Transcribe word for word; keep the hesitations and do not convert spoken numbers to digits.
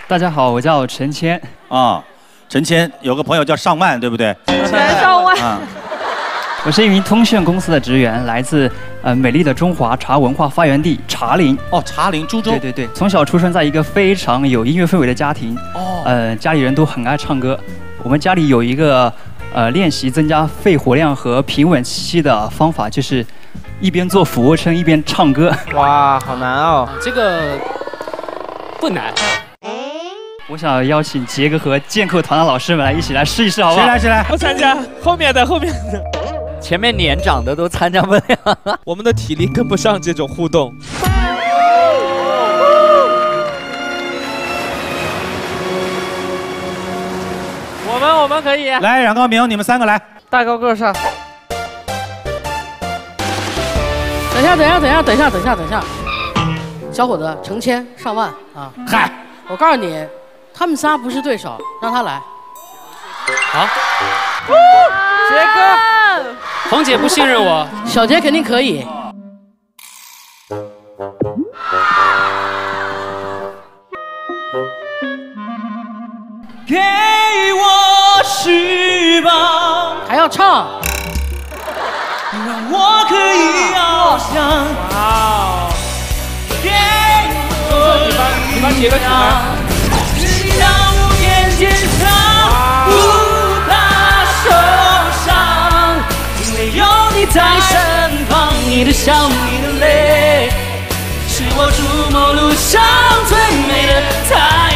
大家好，我叫陈谦啊，陈谦有个朋友叫上万，对不对？ 全上万。 啊， 我是一名通讯公司的职员，来自呃美丽的中华茶文化发源地茶陵。 哦，茶陵株洲。 对对对，从小出生在一个非常有音乐氛围的家庭。 哦。 呃，家里人都很爱唱歌。我们家里有一个呃练习增加肺活量和平稳气息的方法，就是一边做俯卧撑一边唱歌。 哇，好难哦！ 这个不难。 我想邀请杰哥和剑客团的老师们来一起来试一试，好不好？ 谁来谁来？ 不参加，后面的后面的。 前面年长的都参加不了， 我们的体力跟不上这种互动。 我们我们可以来，冉高明，你们三个来。 大高个上。 等一下，等一下，等一下，等一下，等一下，等一下。小伙子，成千上万啊！ 嗨， 我告诉你，他们仨不是对手，让他来。 好。 杰哥， 红姐不信任我， 小杰肯定可以。 给我翅膀， 还要唱， 让我可以翱翔。 哇！ 给我你把你把杰哥请来。 让我变坚强，不怕受伤，因为有你在身旁，你的笑，你的泪，是我筑梦路上最美的太阳。